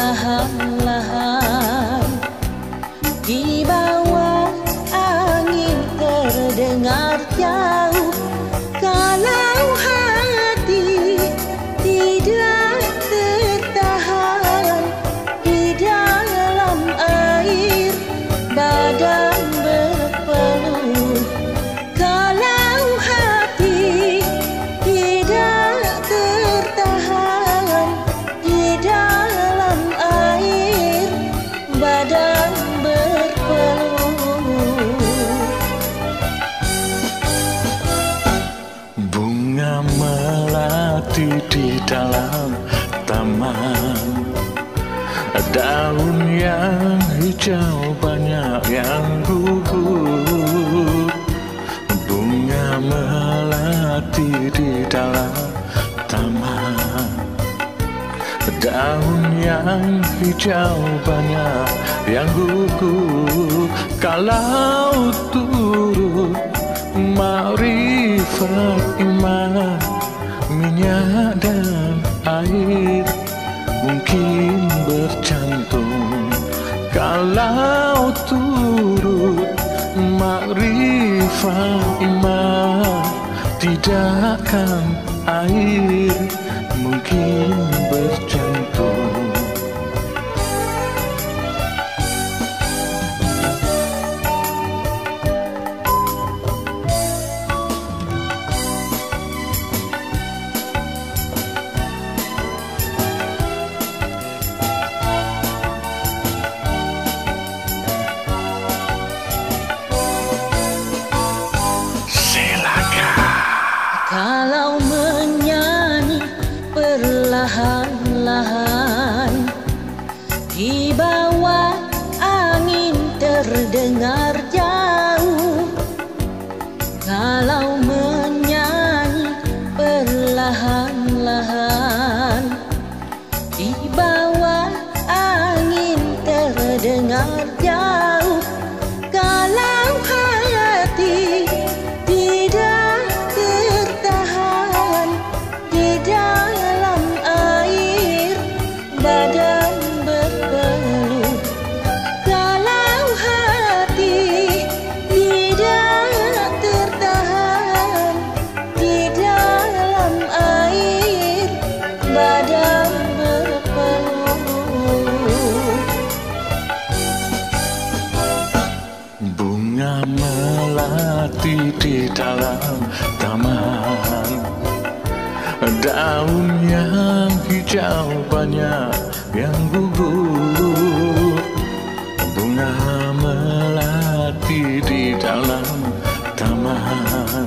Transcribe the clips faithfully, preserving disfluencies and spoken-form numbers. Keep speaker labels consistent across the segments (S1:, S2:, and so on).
S1: perlahan-lahan di bawah angin terdengar jauh. Kalau hati tidak tertahan di dalam air, badan berpeluh. Kalau hati tidak tertahan di dalam air, badan berpeluh.
S2: Bunga melati di dalam taman, daun yang hijau banyak yang gugur. Bunga melati di dalam taman, daun yang hijau banyak yang gugur. Kalau turut makrifat iman, minyak dan air mungkin bercantum. Kalau turut makrifat iman, tidakkan air mungkin bercantum.
S1: Kalau menyanyi perlahan-lahan di bawah angin terdengar jauh. Kalau menyanyi perlahan-lahan di bawah angin terdengar jauh. Kalau hati tidak tertahan di dalam air, badan berpeluh. Kalau hati tidak tertahan di dalam air, badan berpeluh.
S2: Bunga melati di dalam taman, daun yang hijau banyak yang gugur. Bunga melati di dalam taman,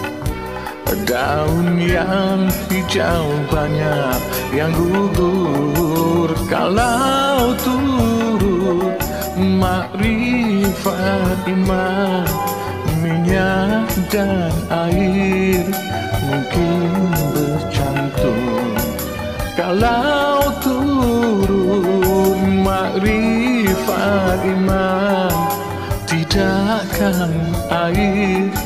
S2: daun yang hijau banyak yang gugur. Kalau turut makrifat iman, minyak dan air mungkin bercantum. Kalau turun makrifat iman, tidakkan air